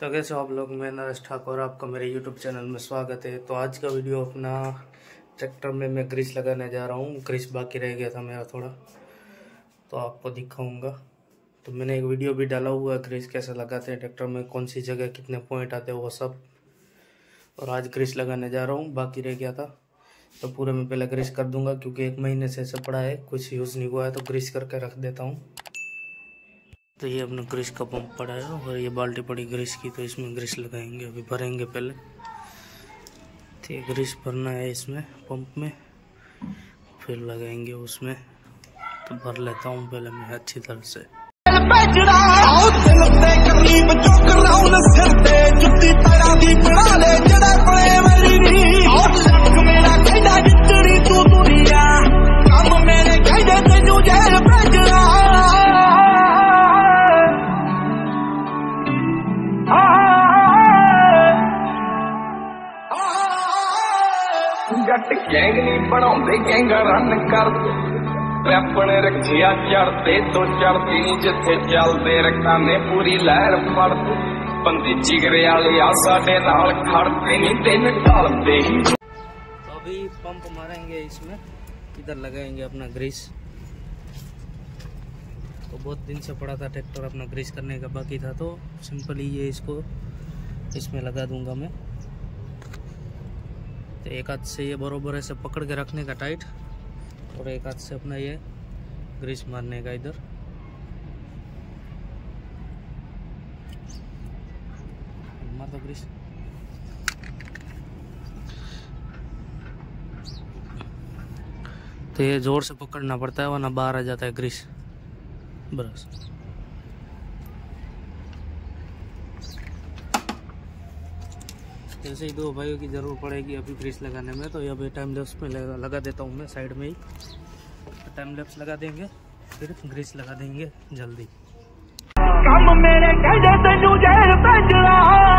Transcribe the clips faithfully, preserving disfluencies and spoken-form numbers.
तो कैसे हो आप लोग। मैं नरेश ठाकुर, आपका मेरे यूट्यूब चैनल में स्वागत है। तो आज का वीडियो अपना ट्रैक्टर में मैं ग्रीस लगाने जा रहा हूँ। ग्रीस बाकी रह गया था मेरा थोड़ा, तो आपको दिखाऊंगा। तो मैंने एक वीडियो भी डाला हुआ है ग्रीस कैसे लगाते हैं ट्रैक्टर में, कौन सी जगह कितने पॉइंट आते हैं वो सब। और आज ग्रीस लगाने जा रहा हूँ, बाकी रह गया था तो पूरे में पहले ग्रीस कर दूंगा, क्योंकि एक महीने से ऐसे पड़ा है, कुछ यूज़ नहीं हुआ है, तो ग्रीस करके रख देता हूँ। तो ये अपना ग्रीस का पंप पड़ा है और ये बाल्टी पड़ी ग्रीस की, तो इसमें ग्रीस लगाएंगे। अभी भरेंगे पहले, तो ये ग्रीस भरना है इसमें पंप में, फिर लगाएंगे उसमें। तो भर लेता हूँ पहले मैं अच्छी तरह से। जट गैंग नहीं बनाते गैंग रन करते अपने रखिया चढ़ते तो चढ़ती नहीं जिथे चलते रखा ने पूरी लहर फड़ते बंदी जिगरे वाले आ साडे नाल खड़ते नहीं दिन ढलते ही। तो अभी पंप मारेंगे इसमें, इधर लगाएंगे अपना ग्रीस। तो बहुत दिन से पड़ा था ट्रैक्टर अपना ग्रीस करने का बाकी था, तो सिंपली ये इसको इसमें लगा दूंगा मैं। तो एक हाथ से ये बरोबर ऐसे पकड़ के रखने का टाइट, और एक हाथ से अपना ये ग्रीस मारने का इधर। मार दो ग्रीस। तो ये जोर से पकड़ना पड़ता है वरना बाहर आ जाता है ग्रीस। बस जैसे ही दो भाइयों की ज़रूर पड़ेगी अभी ग्रीस लगाने में, तो ये अभी टाइम लैप्स में लगा देता हूँ मैं साइड में ही। तो टाइम लैप्स लगा देंगे, फिर ग्रीस लगा देंगे जल्दी। काम मेरे कहदे तैनू जहर भेजना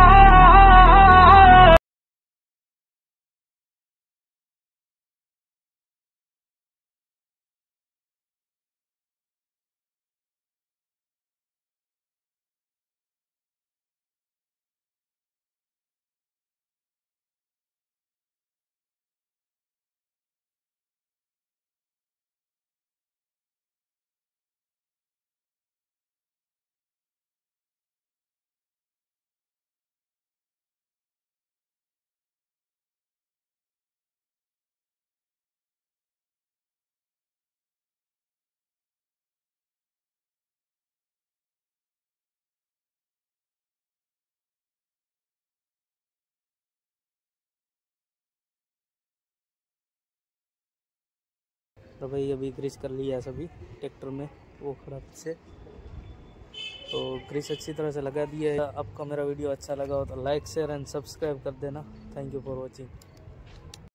तो भाई अभी ग्रीस कर लिया सभी ट्रैक्टर में, वो खड़ा से। तो ग्रीस अच्छी तरह से लगा दिया है। आपको मेरा वीडियो अच्छा लगा हो तो लाइक शेयर एंड सब्सक्राइब कर देना। Thank you for watching.